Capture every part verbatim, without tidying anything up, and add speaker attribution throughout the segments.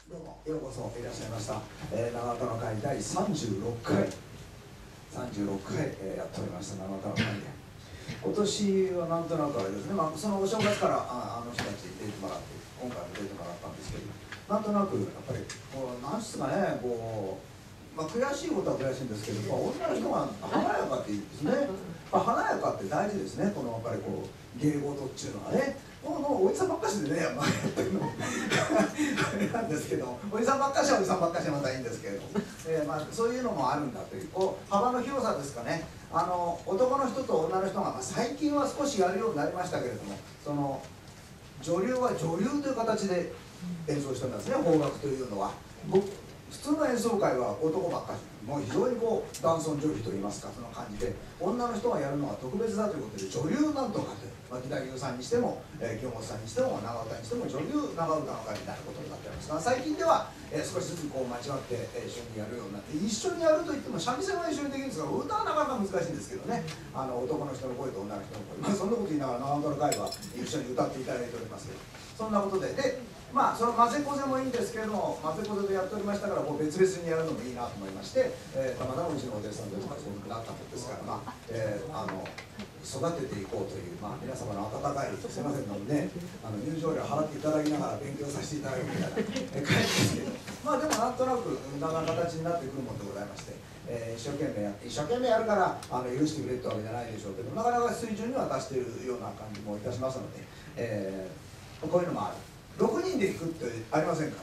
Speaker 1: どうもようこそいらっしゃいました、えー、長岡の会第さんじゅうろっかいさんじゅうろっかい、えー、やっておりました長岡の会で、今年はなんとなくあれですね、まあ、そのお正月からああの人たちに出てもらって、今回も出てもらったんですけど、なんとなくやっぱりこうなんですかね、こう、まあ、悔しいことは悔しいんですけど、まあ、女の人が華やかっていいですね。まあ、華やかって大事ですね、このやっぱりこう芸事っていうのはね。もうもうおじさんばっかしでね、まあ、やってるのあれなんですけど、おじさんばっかしはおじさんばっかしはまたいいんですけれど、えーまあ、そういうのもあるんだという、こう幅の広さですかね。あの男の人と女の人が、まあ、最近は少しやるようになりましたけれども、その女流は女流という形で演奏してますね、邦楽というのは。普通の演奏会は男ばっかり、もう非常にこう男尊女卑といいますか、その感じで、女の人がやるのは特別だということで、女流なんとかという、牧田流さんにしても、えー、清本さんにしても、長唄にしても、女流長唄の会みたいなことになっておりますが、最近では、えー、少しずつこう間違って、えー、一緒にやるようになって、一緒にやるといっても、三味線は一緒にできるんですが、歌はなかなか難しいんですけどね、あの男の人の声と女の人の声、まあ、そんなこと言いながら、長唄の会は一緒に歌っていただいておりますけど、そんなことで、でまあその混ぜこぜもいいんですけれども、混ぜこぜでやっておりましたから、こう別々にやるのもいいなと思いまして、えー、たまたまうちのお弟子さんとかそういうふうになったものですから、まあえー、あの育てていこうという、まあ、皆様の温かい、すいませんので、ね、あの入場料払っていただきながら勉強させていただくみたいな感じですけど、まあでもなんとなくだんだん形になってくるものでございまして、えー、一生懸命やって一生懸命やるからあの許してくれってわけじゃないでしょうけど、なかなか水準には達しているような感じもいたしますので、えー、こういうのもある。ろくにんで行くってありませんから、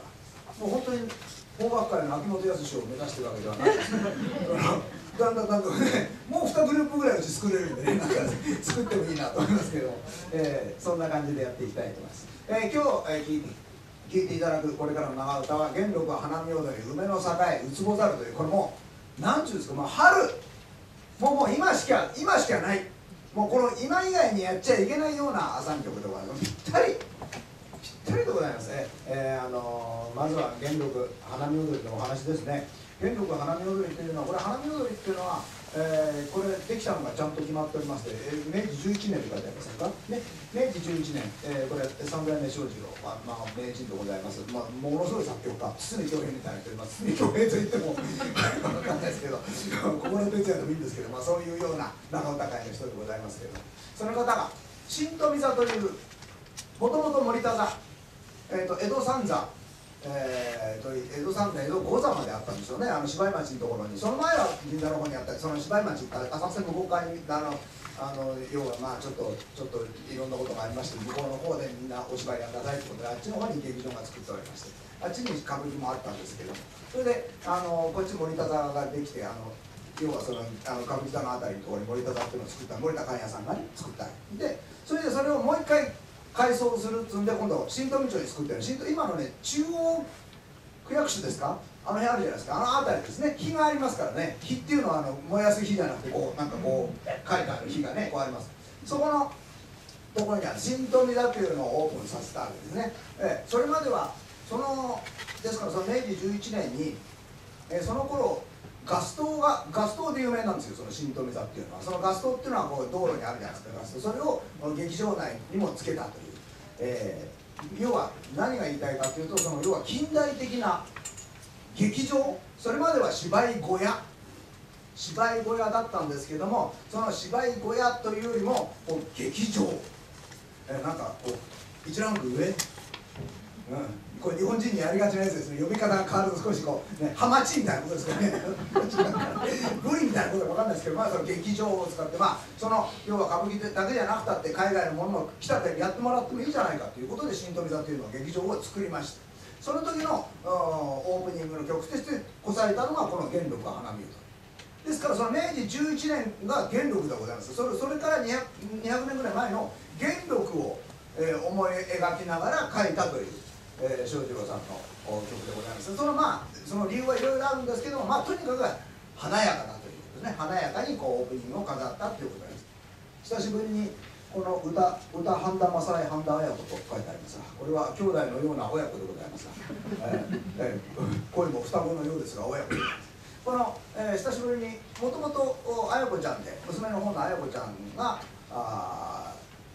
Speaker 1: もう本当に邦楽界の秋元康を目指してるわけではないですね。だんだんだんだんね、もうにグループぐらいうち作れるんでね、なんか作ってもいいなと思いますけど、えー、そんな感じでやっていきたいと思います。えー、今日、えー、聞いて聞いていただくこれからの長唄は「元禄は花見踊り梅の栄うつぼざる」という、これもう何ていうんですか、もう春もうもう今しか今しかない、もうこの今以外にやっちゃいけないような三曲でございます。ぴったりぴったりでございますね。えー、あのー、まずは元禄花見踊りのお話ですね。元禄花見踊りというのは、これ花見踊りっていうのは、えー、これできたのがちゃんと決まっておりまして、えー、めいじじゅういちねんって書いてありませんか、ね、めいじじゅういちねん、えー、これ三代目正次郎、まあまあ、名人でございます、まあ、ものすごい作曲家、堤恭平みたいな人います。堤恭平といっても分かんないですけど、小室哲哉でもいいんですけど、まあ、そういうような長唄界の人でございますけど、その方が新富座という、もともと森田座、えー、と江戸三座、えー、と江戸三座、江戸五座まであったんですよね、あの芝居町のところに。その前は銀座の方にあったり、その芝居町って浅瀬向こう側にあのあの要はまあちょっとちょっといろんなことがありまして、向こうの方でみんなお芝居やんなさいってことで、あっちの方に劇場が作っておりまして、あっちに歌舞伎もあったんですけど、それであのこっち森田座ができて、あの要はそのあの歌舞伎座のあたりのところに森田座っていうのを作った森田寛也さんがね作ったで、それでそれをもう一回改装するっつんで、今度新富町に作ってる、新今のね中央区役所ですか、あの辺あるじゃないですか、あの辺りですね、火がありますからね。火っていうのはあの燃やす火じゃなくて、こうなんかこう書いてある火がねこうあります。そこのところには新富座というのをオープンさせたわけですね。えそれまではそのですから、そのめいじじゅういちねんに、えその頃ガス灯がガス灯で有名なんですよ、その新富座っていうのは。そのガス灯っていうのはこう道路にあるじゃないですか、ガス灯。それを劇場内にもつけたという、えー、要は何が言いたいかというと、その要は近代的な劇場、それまでは芝居小屋芝居小屋だったんですけども、その芝居小屋というよりもこう劇場、えー、なんかこう一ランク上、うん、これ日本人にやりがちなやつですね。呼び方が変わると少しこう、ね、ハマチみたいなことですかねブリみたいなことか分かんないですけど、まあその劇場を使って、まあその要は歌舞伎だけじゃなくたって海外のものも来たってやってもらってもいいじゃないかということで、新富座というのを劇場を作りました。その時のオープニングの曲としてこされたのがこの元禄は花見踊りですから、そのめいじじゅういちねんが元禄でございます。それそれからにひゃくねんぐらい前の元禄を、えー、思い描きながら書いたという、えー、正次郎さんの曲でございます。そのまあその理由はいろいろあるんですけども、まあとにかく華やかだということですね。華やかにこうオープニングを飾ったということです。久しぶりにこの歌「歌半田正恵半田綾子」と書いてありますが、これは兄弟のような親子でございますが、えーえー、声も双子のようですが親子でございます。この、えー、久しぶりにもともと綾子ちゃんで、娘の方の綾子ちゃんがあ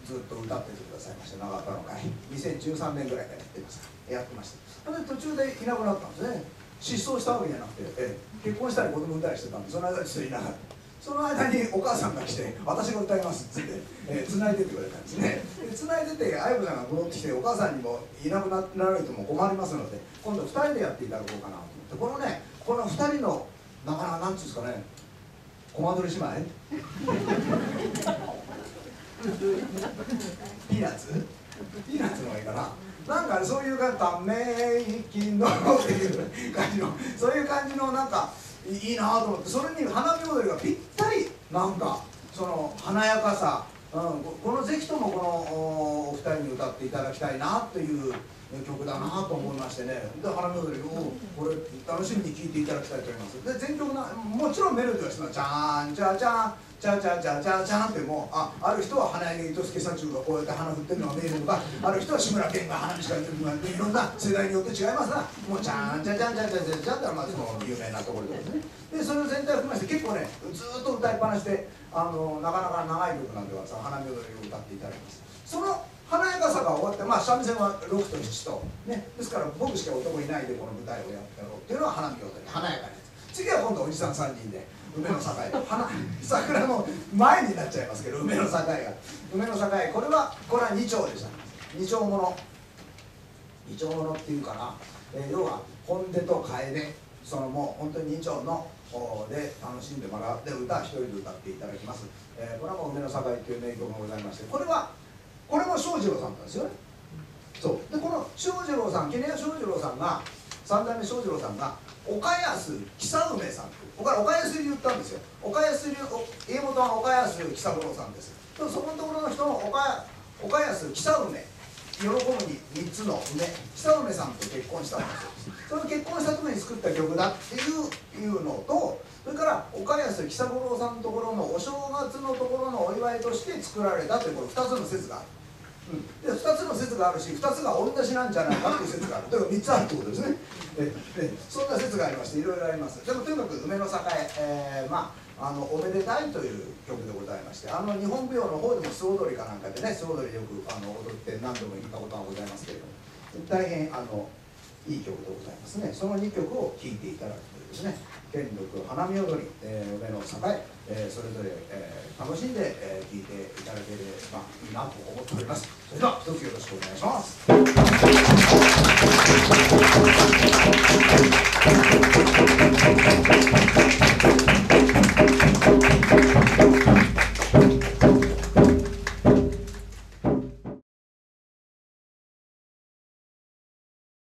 Speaker 1: ずっと歌っててくださいまして、長田の会にせんじゅうさんねんぐらいからやってますやってました。で途中でいなくなったんですね。失踪したわけじゃなくて、え結婚したり子供産んだりしてたんで、その間ちょっといなかった。その間にお母さんが来て「私が歌います」っつって、えー、繋いでって言われたんですね。で繋いでて愛子さんが戻ってきて、お母さんにもいなくなられても困りますので、今度ふたりでやっていただこうかなと思って、このねこのふたりのなかなかなんていうんですかね、コマ撮り姉妹ピーナッツピーナッツの方がいいかな。なんかそういうかため息のっていう感じの、そういう感じのなんかいいなと思って、それに花火踊りがぴったり、なんかその華やかさ、うん、このぜひともこのお二人に歌っていただきたいなという曲だなと思いましてね。で花火踊りをこれ楽しみに聴いていただきたいと思います。で全曲な、もちろんメロディーはしてます。チャーンチャーチャーチャーチャーチャーチャーチャーってもう、あある人は花柳糸助社長がこうやって花振ってるのが見えるのか、ある人は志村けんが花火しか言ってるのか、いろんな世代によって違いますが、もうチャーンチャーチャーチャーチャーチャーチャーってのはまずその有名なところですね。でそれを全体を含めまして結構ねずーっと歌いっぱなしで、あのなかなか長い曲なんではその花火踊りを歌っていただきます。その華やかさが終わって、まあ三味線はろくとななとね、ですから僕しか男いないでこの舞台をやってやろうっていうのは花火踊り、華やかなやつ。次は今度おじさんさんにんで梅の境花桜の前になっちゃいますけど、梅の境が梅の境、これはこれは二丁でした。二丁もの二丁ものっていうかな、えー、要は本手と楓、そのもう本当に二丁ので楽しんでもらって歌は一人で歌っていただきます。えー、これはもう梅の境という名曲がございまして、これはこれも正次郎さんなんですよね。そうでこの正次郎さん、杵屋正次郎さんが三代目正次郎さんが岡安久梅さん、僕は岡安流言ったんですよ。岡安流、家元は岡安久五郎さんです。そこのところの人の岡岡安久梅、喜ぶにみっつの梅、久梅さんと結婚したんですよ。その結婚した時に作った曲だっていういうのと、それから岡安久五郎さんのところのお正月のところのお祝いとして作られたというこのふたつの説がある。うん、でふたつの説があるし、ふたつが同じなんじゃないかっていう説がある。だからみっつあるってことですね。ええそんな説がありまして、いろいろあります。でもとにかく梅の境、えー、まああのおめでたいという曲でございまして、あの日本舞踊の方でも素踊りかなんかでね、素踊りよくあの踊って何度も言ったことがございますけれども、大変あのいい曲でございますね。そのにきょくを聴いていただくというですね、剣力花見踊り、えー、梅の境、えー、それぞれ、えー、楽しんで聴、えー、いていただければいいなと思っております。それでは一つよろしくお願いします。